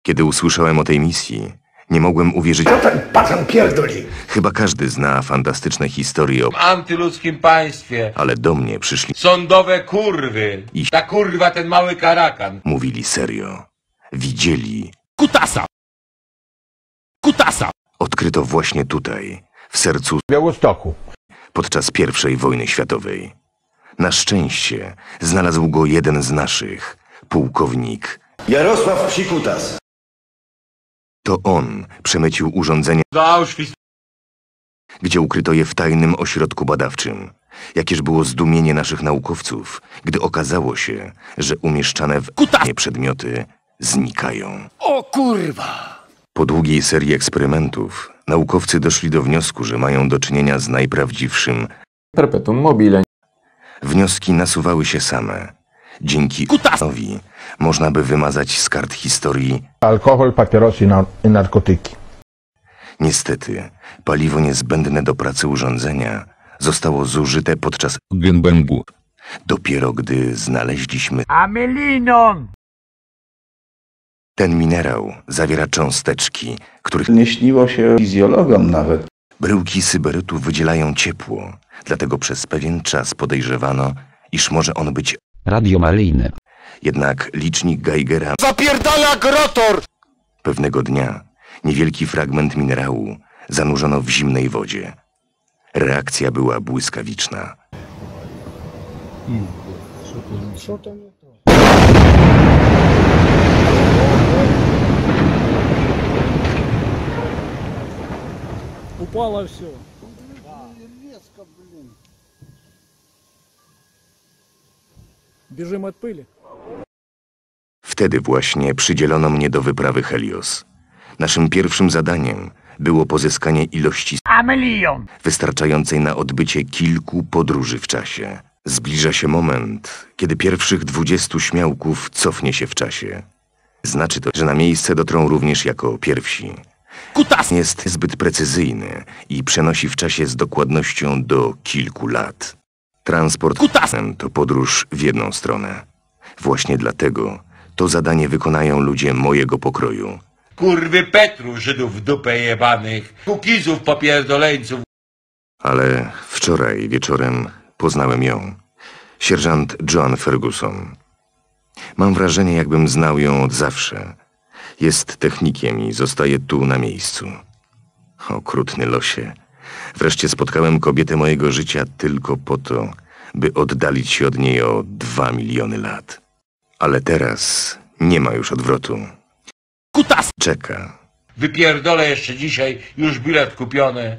Kiedy usłyszałem o tej misji, nie mogłem uwierzyć. Co ten pacan pierdoli? Chyba każdy zna fantastyczne historie o Antyludzkim państwie. ale do mnie przyszli Sądowe kurwy. I- Ta kurwa, ten mały karakan. mówili serio. Widzieli. Kutasa! Kutasa! Odkryto właśnie tutaj, w sercu Białostoku. podczas I wojny światowej. Na szczęście znalazł go jeden z naszych, pułkownik. Jarosław Psikutas. To on przemycił urządzenie, Do Auschwitz. gdzie ukryto je w tajnym ośrodku badawczym. Jakież było zdumienie naszych naukowców, gdy okazało się, że umieszczane w nie przedmioty znikają. O kurwa! Po długiej serii eksperymentów naukowcy doszli do wniosku, że mają do czynienia z najprawdziwszym. Perpetuum mobile. Wnioski nasuwały się same. Dzięki Kutasowi można by wymazać z kart historii. Alkohol, papierosy i narkotyki. Niestety, paliwo niezbędne do pracy urządzenia zostało zużyte podczas Gębęgu. dopiero gdy znaleźliśmy. Amelinon! Ten minerał zawiera cząsteczki, których Nie śniło się fizjologom nawet. bryłki syberytu wydzielają ciepło, dlatego przez pewien czas podejrzewano, iż może on być. Radiomaryjny. Jednak licznik Geigera Zapierdala grotor! pewnego dnia niewielki fragment minerału zanurzono w zimnej wodzie. Reakcja była błyskawiczna. Упало все. Бежим от пыли. Wtedy właśnie przydzielono mnie do wyprawy Helios. Naszym pierwszym zadaniem było pozyskanie ilości wystarczającej na odbycie kilku podróży w czasie. Zbliża się moment, kiedy pierwszych 20 śmiałków cofnie się w czasie. Znaczy to, że na miejsce dotrą również jako pierwsi. Kutas! Jest zbyt precyzyjny i przenosi w czasie z dokładnością do kilku lat. Transport Kutasem to podróż w jedną stronę. Właśnie dlatego to zadanie wykonają ludzie mojego pokroju. Kurwy Petru, Żydów w dupę jebanych. Kukizów popierdoleńców. Ale wczoraj wieczorem poznałem ją. Sierżant Joan Ferguson. Mam wrażenie, jakbym znał ją od zawsze. Jest technikiem i zostaje tu na miejscu. Okrutny losie. Wreszcie spotkałem kobietę mojego życia tylko po to, by oddalić się od niej o 2 miliony lat. Ale teraz nie ma już odwrotu. Kutas! Czeka. Wypierdolę jeszcze dzisiaj, już bilet kupiony.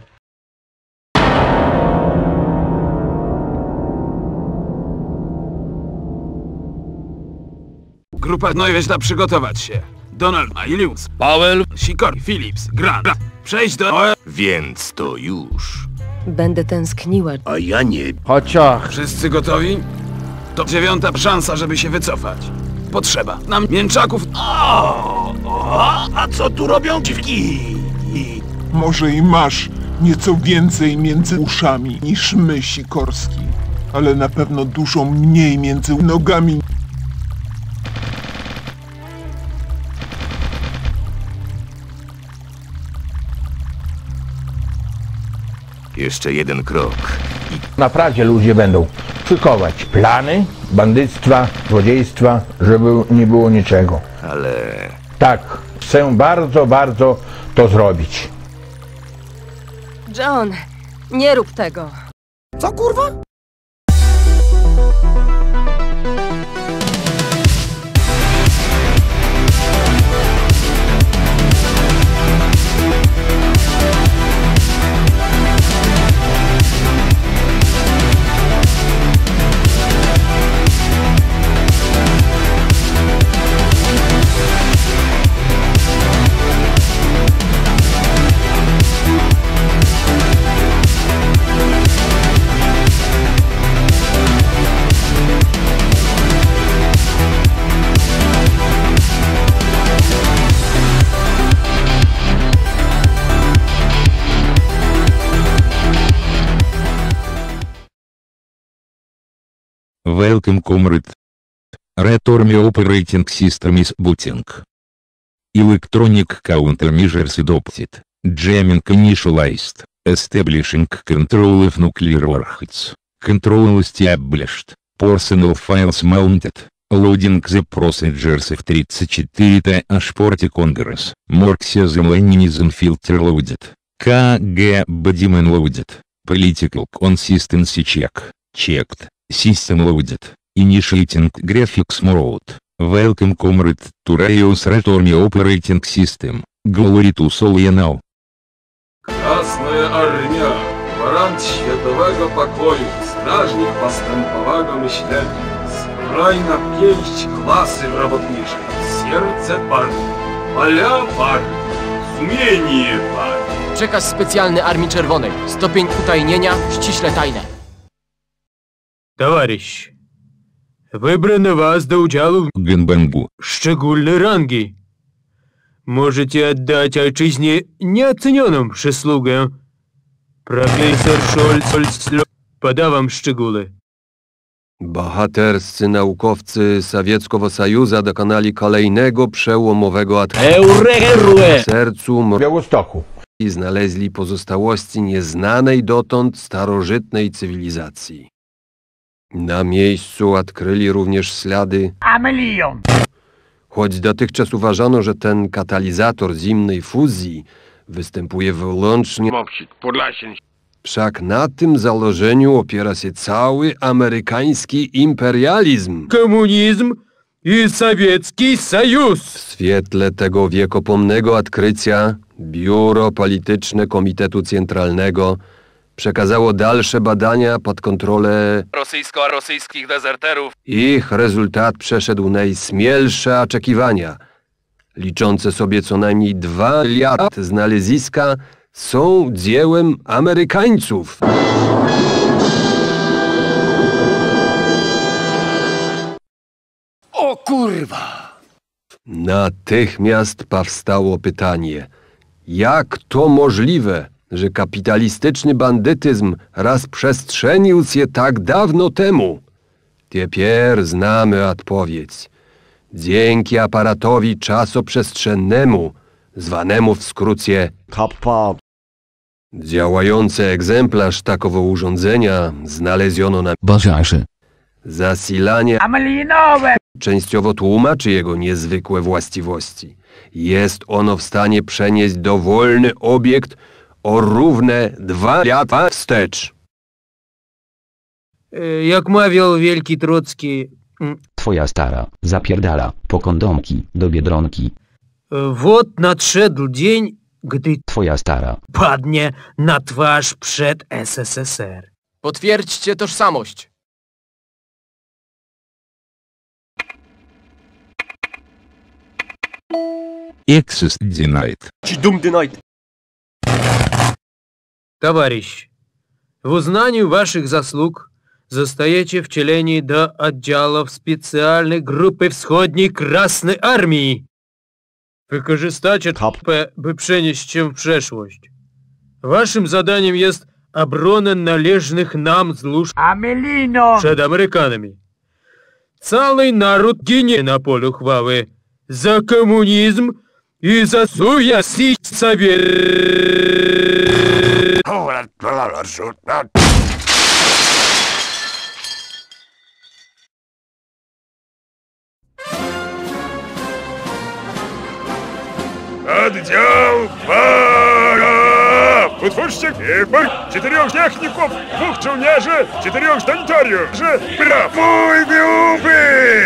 Grupa Nojeźna przygotować się. Donald, Ilius, Powell! Sikor, Phillips, Grant. Przejść do... Więc to już. Będę tęskniła. A ja nie. Chociaż. Wszyscy gotowi? To 9. szansa, żeby się wycofać. Potrzeba nam mięczaków... A co tu robią dziwki? Może i masz nieco więcej między uszami niż my, Sikorski, ale na pewno dużo mniej między nogami. Jeszcze jeden krok. Naprawdę ludzie będą szykować plany, bandyctwa, złodziejstwa, żeby nie było niczego. Ale Tak, chcę bardzo, bardzo to zrobić. John, nie rób tego. Co kurwa? Welcome comrade. Return me operating system is booting. Electronic Countermeasures adopted. Jamming initialized. Establishing control of nuclear warheads. Control established. Personal files mounted. Loading the procedures of 34-H Congress. Marxism-Leninism filter loaded. KGB daemon loaded. Political consistency check. Checked. System loaded. Initiating graphics mode. Welcome comrade to Rios Return Operating System. Glory to Solena. Krasная Armia, gwarant światowego pokoju, strażnik postępowego myślenia, zbrojna pięść klasy robotniczej, serce partii, pola partii, sumienie partii. Przekaz specjalny Armii Czerwonej. Stopień utajnienia ściśle tajne. Товарищ, выбрано вас до уdziału w Генбангу. szczególne rangi. Możecie oddać ojczyźnie nieocenioną przysługę. Profesor Scholz podawam szczegóły. Bohaterscy naukowcy Sowieckiego Sojuszu dokonali kolejnego przełomowego ataku. W sercu Białostoku. i znaleźli pozostałości nieznanej dotąd starożytnej cywilizacji. Na miejscu odkryli również ślady. Choć dotychczas uważano, że ten katalizator zimnej fuzji występuje wyłącznie, wszak na tym założeniu opiera się cały amerykański imperializm. Komunizm i Sowiecki Sojus. W świetle tego wiekopomnego odkrycia Biuro Polityczne Komitetu Centralnego przekazało dalsze badania pod kontrolę Rosyjskich dezerterów. Ich rezultat przeszedł najśmielsze oczekiwania. Liczące sobie co najmniej 2 miliardy znaleziska są dziełem Amerykańców. O kurwa! Natychmiast powstało pytanie, jak to możliwe, że kapitalistyczny bandytyzm rozprzestrzenił się tak dawno temu? Teraz znamy odpowiedź. Dzięki aparatowi czasoprzestrzennemu, zwanemu w skrócie KPA. Działający egzemplarz takiego urządzenia znaleziono na Bazarze. Zasilanie częściowo tłumaczy jego niezwykłe właściwości. Jest ono w stanie przenieść dowolny obiekt o równe 2 lata wstecz. Jak mawiał wielki Trocki, Twoja stara zapierdala po kondomki do Biedronki. Вот nadszedł dzień, gdy Twoja stara padnie na twarz przed SSSR. Potwierdźcie tożsamość. Access denied. Товарищ, в узнанию ваших заслуг zostajecie wcieleni do oddziałów specjalnej grupy wschodniej Krasnej Armii. Wykorzystacie TP, by przenieść się w przeszłość. Waszym zadaniem jest obrona należnych nam złóż przed Amerykanami. Cały naród ginie na polu chwały za komunizm i za Sowiecki Oddział para! Utwórzcie ekipę 4 techników, 2 żołnierzy, 4 sanitariuszy. Braw! Mój grupy!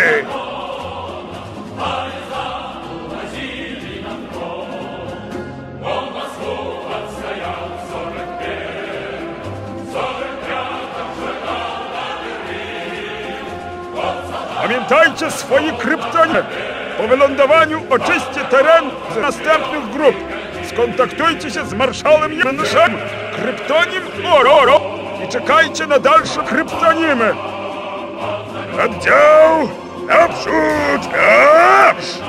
Pamiętajcie swoje kryptonie. Po wylądowaniu oczyście teren z następnych grup. Skontaktujcie się z marszałem Janszem, kryptonim Ororo i czekajcie na dalsze kryptonimy. Oddział naprzód! Marsz!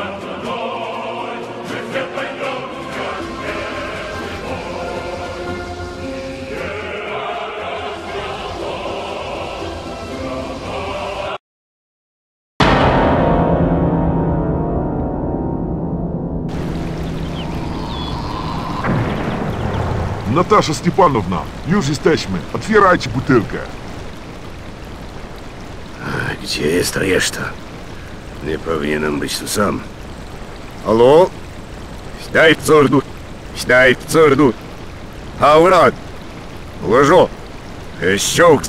Natasza Stepanowna, już jesteśmy. Otwierajcie butelkę. Gdzie jest reszta? Nie powinienem być tu sam. Halo? Staj w cordu. Haurat! Ложо! Щелк!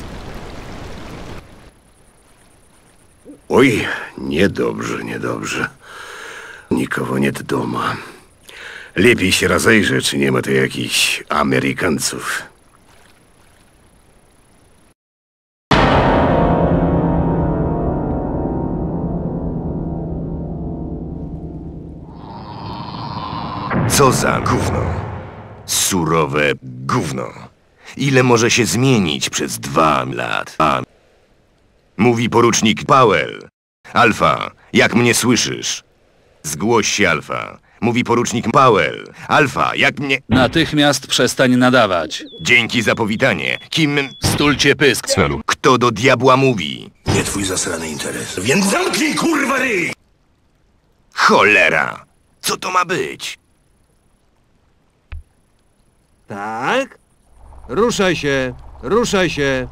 Oj, niedobrze. Nikogo nie doma. Lepiej się rozejrzę, czy nie ma tu jakichś Amerykańców. Co za gówno. Surowe gówno. Ile może się zmienić przez 2 lata? Mówi porucznik Powell. Alfa, jak mnie słyszysz? Zgłoś się, Alfa. Mówi porucznik Powell. Alfa, jak mnie... Natychmiast przestań nadawać. Dzięki za powitanie. Kim... Stulcie pysk, celu. Kto do diabła mówi? Nie twój zasrany interes. Więc zamknij, kurwa, ryj! Cholera! Co to ma być? Tak? Ruszaj się.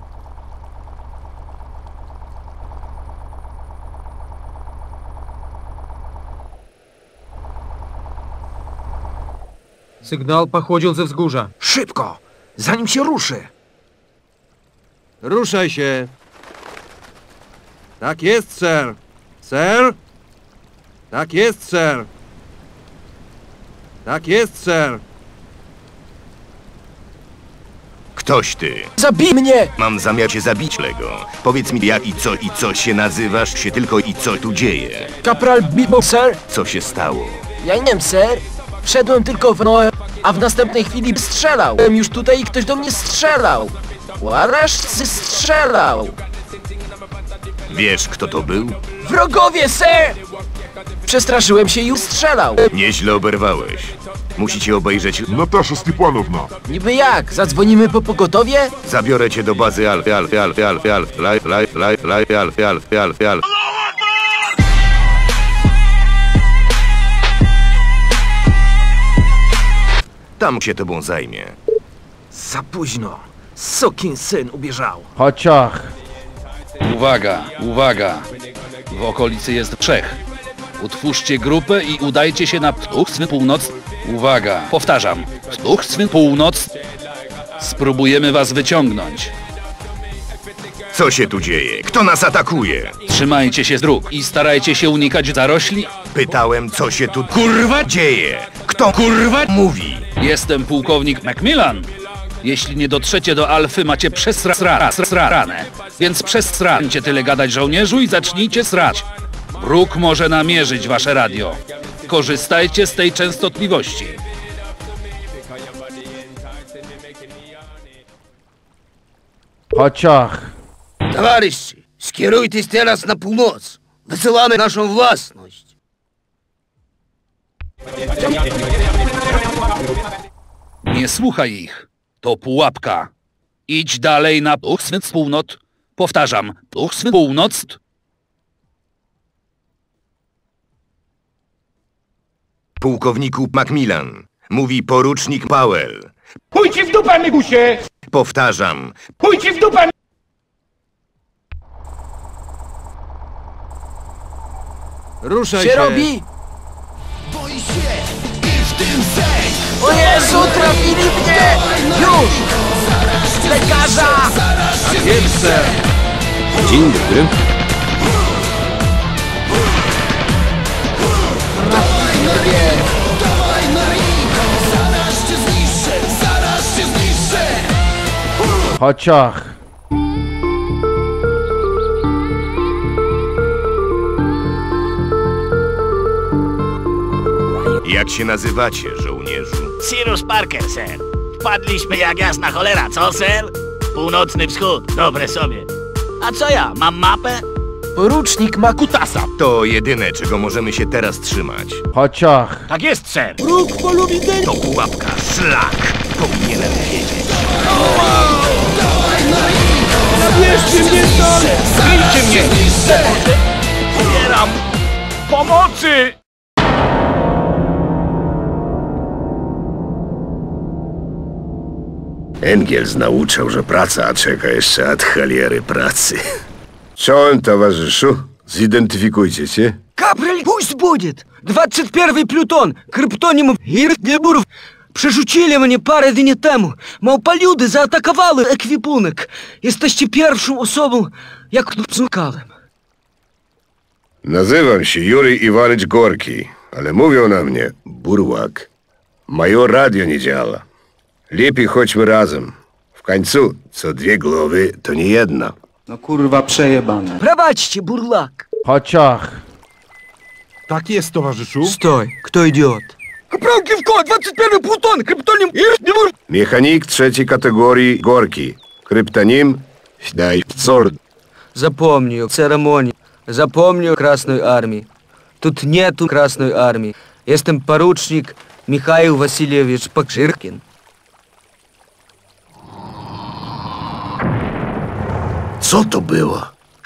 Sygnał pochodził ze wzgórza. Szybko, zanim się ruszy. Ruszaj się. Tak jest, sir. Sir? Tak jest, sir. Tak jest, sir. Ktoś ty. Zabij mnie! Mam zamiar cię zabić, Lego. Powiedz mi jak i co się nazywasz się tylko i co tu dzieje. Kapral Bibo, sir. Co się stało? Ja nie wiem, sir. Wszedłem tylko w Noe, a w następnej chwili strzelał. Byłem już tutaj i ktoś do mnie strzelał. Łarażcy strzelał. Wiesz kto to był? Wrogowie, sir! Przestraszyłem się i już strzelał. Nieźle oberwałeś. Musicie obejrzeć... Natasza Stepanowna. Niby jak? Zadzwonimy po pogotowie? Zabiorę cię do bazy Alfy. Tam się tobą zajmie. Za późno. Sukin syn ubieżał. Pociąg. Uwaga. W okolicy jest 3. Utwórzcie grupę i udajcie się na Ptuchswyn Północ. Uwaga, powtarzam. Ptuchswyn Północ. Spróbujemy was wyciągnąć. Co się tu dzieje? Kto nas atakuje? Trzymajcie się z dróg i starajcie się unikać zarośli. Pytałem, co się tu kurwa dzieje? Kto kurwa mówi? Jestem pułkownik Macmillan. Jeśli nie dotrzecie do Alfy, macie przesrane. Więc przesrańcie tyle gadać, żołnierzu, i zacznijcie srać. Wróg może namierzyć wasze radio. Korzystajcie z tej częstotliwości. Pociąg. Towarzyszy, skierujcie teraz na północ. Wysyłamy naszą własność. Nie słuchaj ich. To pułapka. Idź dalej na Ptuchswyn Północ. Powtarzam, Ptuchswyn Północ. Pułkowniku Macmillan. Mówi porucznik Powell. Pójdźcie w dupę, Migusie! Powtarzam. Pójdźcie w dupę! Ruszaj się się. robi? O Jezu, trafili mnie! Już! Lekarza! Tak jest, sir. Dzień dobry. Pociąg. Jak się nazywacie, żołnierzu? Cyrus Parker, ser. Wpadliśmy jak jasna cholera, co, ser? Północny wschód, dobre sobie. A co ja, mam mapę? Porucznik ma kutasa. To jedyne, czego możemy się teraz trzymać. Pociąg. Tak jest, ser. Róg polubi ten... To pułapka, szlak. Powinienem wiedzieć. Zabierzcie mnie stąd! Zbijcie mnie! Zbieram! Pomocy! Engels nauczał, że praca czeka jeszcze od cholery pracy. Czołem, towarzyszu. Zidentyfikujcie się. Капраль, пусть будет! 21-й Плютон, криптонім Гірдебуров. Przerzucili mnie parę dni temu. Małpoludy zaatakowały ekwipunek. Jesteście pierwszą osobą, jak szukałem. Nazywam się Jurij Iwanowicz Gorki, ale mówią na mnie Burłak. Moje radio nie działa. Lepiej chodźmy razem. W końcu, co dwie głowy, to nie jedna. No kurwa, przejebane. Prowadźcie, burlak. Chociaż. Tak jest, towarzyszu. Stój, kto idiot? Prawdziwko, 21 Pluton, kryptonim Гірдебуров. Mechanik trzeciej kategorii Gorki. Kryptonim Śdajcord. Запомнил церемонию. Запомнил Красной Армии. Тут нету Красной Армии. Jestem porucznik Michał Wasiliewicz Pakrzyrkin. Co to było?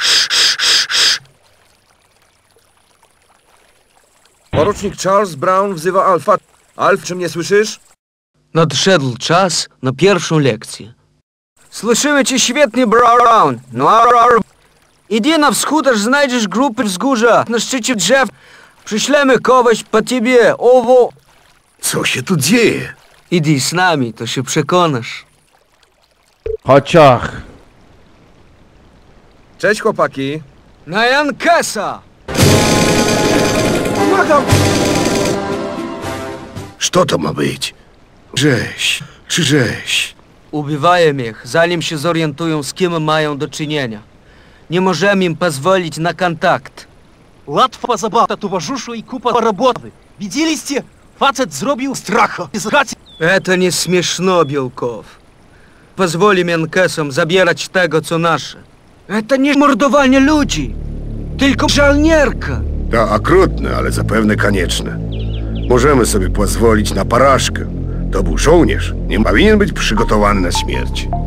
Porucznik Charles Brown wzywa Alfa. Alf, czy mnie słyszysz? Nadszedł czas na pierwszą lekcję. Słyszymy cię świetnie, Brown. No, idzie na wschód, aż znajdziesz grupy wzgórza na szczycie drzew. Przyślemy kogoś po ciebie, owo. Co się tu dzieje? Idź z nami, to się przekonasz. Chociaż. Cześć, chłopaki. Na Jankesa! Co to ma być? Rzeź, czy rzeź? Ubiwają ich, zanim się zorientują, z kim mają do czynienia. Nie możemy im pozwolić na kontakt. Łatwo zabawa, towarzyszu, i kupa roboty. Widzieliście? Facet zrobił stracha. Это не смешно, Белков. Позволим Янкесам забierać tego, co nasze. Это nie mordowanie ludzi, tylko żołnierka. To okrutne, ale zapewne konieczne. Możemy sobie pozwolić na porażkę. To był żołnierz. Nie powinien być przygotowany na śmierć.